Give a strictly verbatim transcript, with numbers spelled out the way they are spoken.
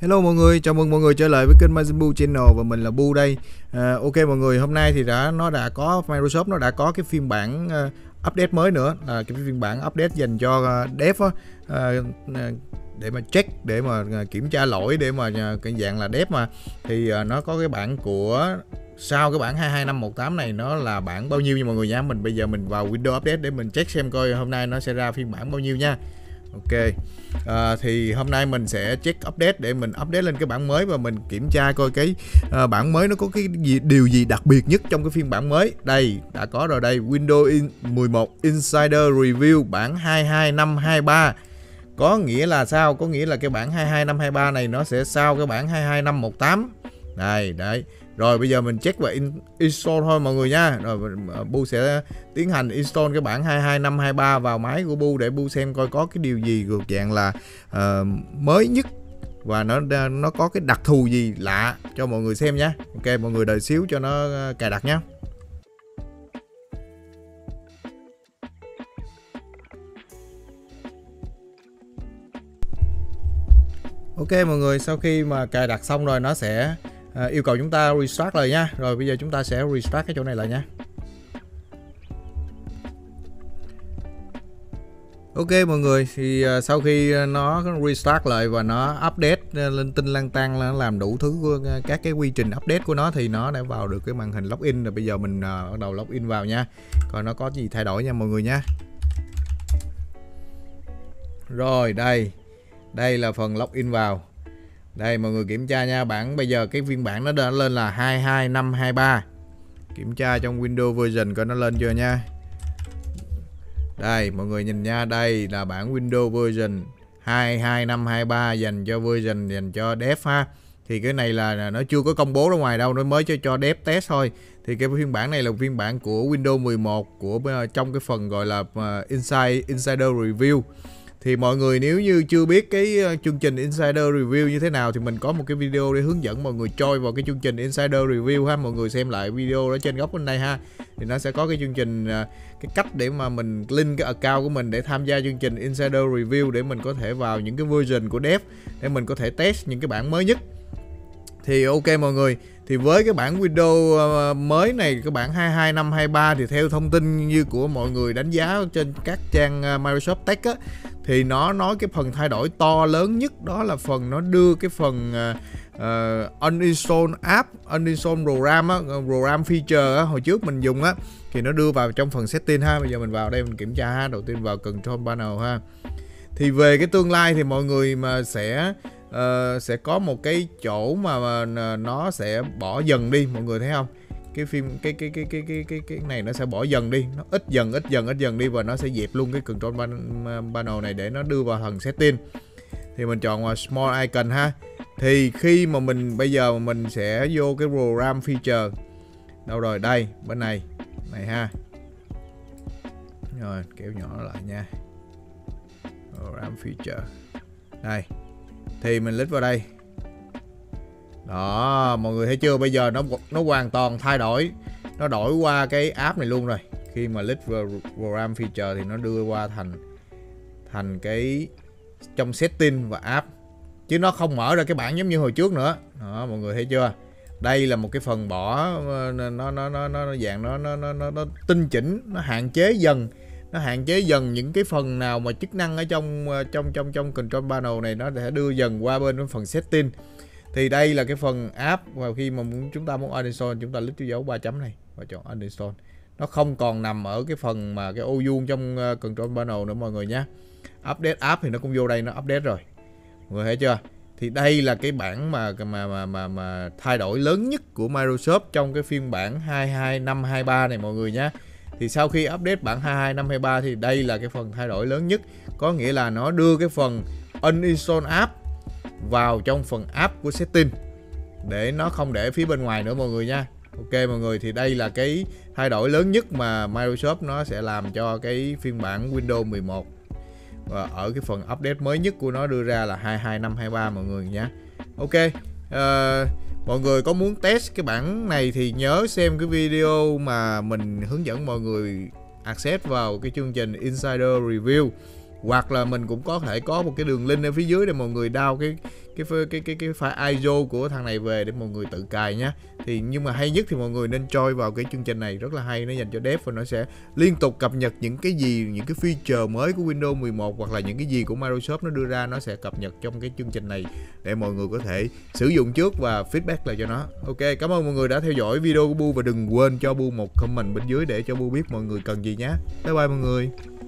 Hello mọi người, chào mừng mọi người trở lại với kênh Majin Buu Channel và mình là Bu đây. À, ok mọi người, hôm nay thì đã nó đã có Microsoft nó đã có cái phiên bản uh, update mới nữa, là cái phiên bản update dành cho uh, dev á, uh, để mà check, để mà uh, kiểm tra lỗi, để mà uh, cái dạng là dev mà thì uh, nó có cái bản của sau cái bản hai hai năm một tám này, nó là bản bao nhiêu nha mọi người nha. Mình bây giờ mình vào Windows Update để mình check xem coi hôm nay nó sẽ ra phiên bản bao nhiêu nha. Ok, à, thì hôm nay mình sẽ check update để mình update lên cái bản mới và mình kiểm tra coi cái à, bản mới nó có cái gì, điều gì đặc biệt nhất trong cái phiên bản mới. Đây, đã có rồi đây, Windows in mười một Insider Review bản hai hai năm hai ba. Có nghĩa là sao? Có nghĩa là cái bản hai hai năm hai ba này nó sẽ sau cái bản hai hai năm một tám. Đây, đấy. Rồi bây giờ mình check và in, install thôi mọi người nha. Rồi Bu sẽ tiến hành install cái bản hai hai năm hai ba vào máy của Bu để Bu xem coi có cái điều gì thuộc dạng là uh, mới nhất và nó nó có cái đặc thù gì lạ cho mọi người xem nhé. Ok, mọi người đợi xíu cho nó cài đặt nhé. Ok mọi người, sau khi mà cài đặt xong rồi nó sẽ À, yêu cầu chúng ta restart lại nha. Rồi bây giờ chúng ta sẽ restart cái chỗ này lại nha. Ok mọi người, thì uh, sau khi nó restart lại và nó update uh, linh tinh lang tăng, nó làm đủ thứ uh, các cái quy trình update của nó thì nó đã vào được cái màn hình login. Rồi bây giờ mình uh, bắt đầu login vào nha, coi nó có gì thay đổi nha mọi người nha. Rồi đây, đây là phần login vào. Đây mọi người kiểm tra nha, bản bây giờ cái phiên bản nó đã lên là hai hai năm hai ba. Kiểm tra trong Windows version coi nó lên chưa nha. Đây mọi người nhìn nha, đây là bản Windows version hai hai năm hai ba dành cho version dành cho dev ha. Thì cái này là nó chưa có công bố ra ngoài đâu, nó mới cho cho dev test thôi. Thì cái phiên bản này là phiên bản của Windows mười một của trong cái phần gọi là uh, Inside Insider Review. Thì mọi người nếu như chưa biết cái chương trình Insider Review như thế nào thì mình có một cái video để hướng dẫn mọi người choi vào cái chương trình Insider Review ha. Mọi người xem lại video ở trên góc bên đây ha. Thì nó sẽ có cái chương trình, cái cách để mà mình link cái account của mình để tham gia chương trình Insider Review, để mình có thể vào những cái version của dev để mình có thể test những cái bản mới nhất. Thì ok mọi người, thì với cái bản Windows mới này, cái bản hai hai năm hai ba thì theo thông tin như của mọi người đánh giá trên các trang Microsoft Tech á, thì nó nói cái phần thay đổi to lớn nhất đó là phần nó đưa cái phần uh, uninstall app, uninstall program á, program feature á, hồi trước mình dùng á, thì nó đưa vào trong phần setting ha. Bây giờ mình vào đây mình kiểm tra ha. Đầu tiên vào control panel ha. Thì về cái tương lai thì mọi người mà sẽ uh, sẽ có một cái chỗ mà, mà nó sẽ bỏ dần đi, mọi người thấy không? Cái phim cái cái cái cái cái cái cái này nó sẽ bỏ dần đi, nó ít dần ít dần ít dần đi và nó sẽ dẹp luôn cái control panel này để nó đưa vào phần setting. Thì mình chọn vào small icon ha. Thì khi mà mình bây giờ mình sẽ vô cái program feature. Đâu rồi, đây, bên này. Này ha. Rồi, kéo nhỏ nó lại nha. Program feature. Đây. Thì mình click vào đây. Đó, mọi người thấy chưa? Bây giờ nó nó hoàn toàn thay đổi. Nó đổi qua cái app này luôn rồi. Khi mà click vào program feature thì nó đưa qua thành thành cái trong setting và app, chứ nó không mở ra cái bảng giống như hồi trước nữa. Đó, mọi người thấy chưa? Đây là một cái phần bỏ nó nó nó nó, nó dạng nó nó nó nó tinh chỉnh, nó hạn chế dần, nó hạn chế dần những cái phần nào mà chức năng ở trong trong trong trong control panel này, nó sẽ đưa dần qua bên phần setting. Thì đây là cái phần app, và khi mà chúng ta muốn uninstall, chúng ta click cái dấu ba chấm này và chọn uninstall. Nó không còn nằm ở cái phần mà cái ô vuông trong control panel nữa mọi người nhé. Update app thì nó cũng vô đây, nó update rồi. Mọi người thấy chưa? Thì đây là cái bản mà mà mà mà, mà thay đổi lớn nhất của Microsoft trong cái phiên bản hai hai năm hai ba này mọi người nhé. Thì sau khi update bản hai hai năm hai ba thì đây là cái phần thay đổi lớn nhất. Có nghĩa là nó đưa cái phần uninstall app vào trong phần app của setting, để nó không để phía bên ngoài nữa mọi người nha. Ok mọi người, thì đây là cái thay đổi lớn nhất mà Microsoft nó sẽ làm cho cái phiên bản Windows mười một. Và ở cái phần update mới nhất của nó đưa ra là hai hai năm hai ba mọi người nhé. Ok, uh, mọi người có muốn test cái bản này thì nhớ xem cái video mà mình hướng dẫn mọi người access vào cái chương trình Insider Review Hoặc là mình cũng có thể có một cái đường link ở phía dưới để mọi người download cái cái cái cái cái, cái file i ét o của thằng này về để mọi người tự cài nhé. Thì nhưng mà hay nhất thì mọi người nên join vào cái chương trình này, rất là hay, nó dành cho dev và nó sẽ liên tục cập nhật những cái gì, những cái feature mới của Windows mười một hoặc là những cái gì của Microsoft nó đưa ra, nó sẽ cập nhật trong cái chương trình này để mọi người có thể sử dụng trước và feedback lại cho nó. Ok, cảm ơn mọi người đã theo dõi video của Bu và đừng quên cho Bu một comment bên dưới để cho Bu biết mọi người cần gì nhé. Bye bye mọi người.